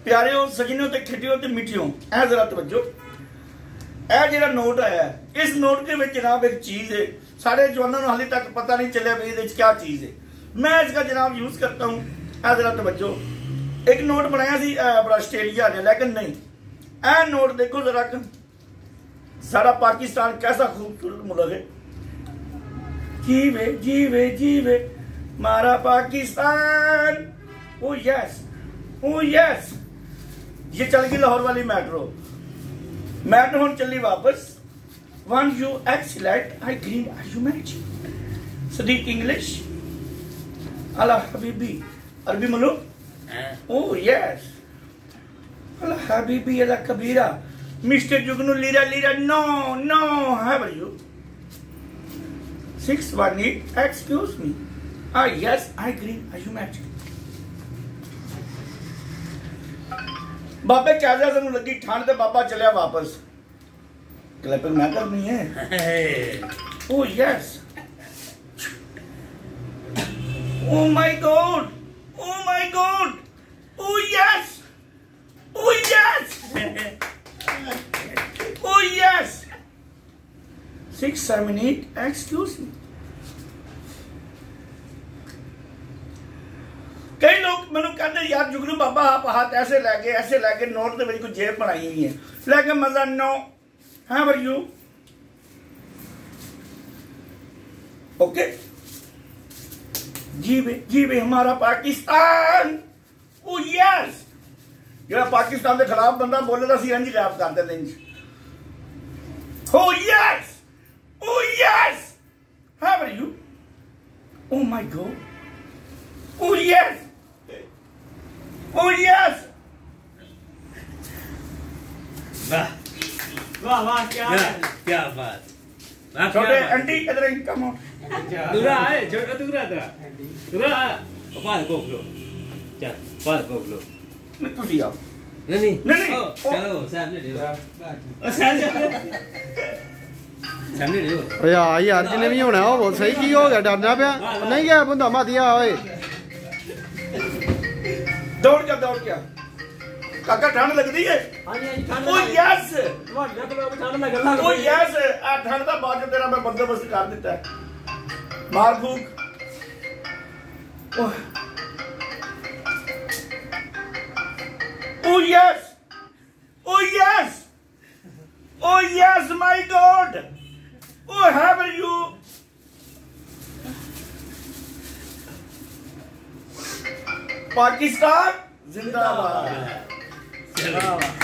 प्यारियों सजनों ते खिटियों ते मिठियों ऐ जरा तवज्जो ऐ जेड़ा नोट आया है इस नोट के विच जनाब एक चीज है सारे जवानों को हाले तक पता नहीं चलिया भी ये क्या चीज है। मैं इसका जनाब यूज करता हूँ। ऐ जरा तवज्जो एक नोट बनाया सी बड़ा ऑस्ट्रेलिया ने लेकिन नहीं ऐ नोट देखो जरा सारा पाकिस्तान कैसा खूबसूरत मुल्क है। जीवे जीवे जीवे मारा पाकिस्तान ओ यस ये चल गई लाहौर वाली मेट्रो हुन चली वापस one you excellent I green are you match सदीक इंग्लिश अला हबीबी अरबी मलूक ओ यस अला हबीबी अला कबीरा मिस्टर जुगनू लीरा लीरा no no how are you 618 excuse me yes I agree are you match बाबे क्या तेन लगी ठंड ते बाबा चलिया वापस क्लैपिंग मैं करनी है oh yes oh my God oh yes oh yes oh yes 678 excuse me कई लोग मैंने कहते यार जुगनू बाबा आप हाथ ऐसे लैके नोट के कोई जेब बनाई हुई है लेकिन मजा no how are you okay जीवे हमारा पाकिस्तान ओ यस जो पाकिस्तान के खिलाफ बंदा बोले तो असं इंज गायब कर देते इंज oh yes how are you oh my God oh yes Oh yes! वाह वाह वाह क्या बात छोटे आंटी इधर कम दूरा है छोटा दूरा पार कोक लो चल पार कोक लो तुसी आओ नहीं चलो सामने देखो सामने देखो यार जिन्हें भी होना वो सही की हो गया डरना पे नहीं गया बंदा मातिया ओए दौड़ क्या काका ठंड लगती है ओ यस ओ यस आ ठंड दा बाद तेरा मैं बंदोबस्त कर दिता है मार फूक oh yes my God oh how are you Pakistan जिंदाबाद।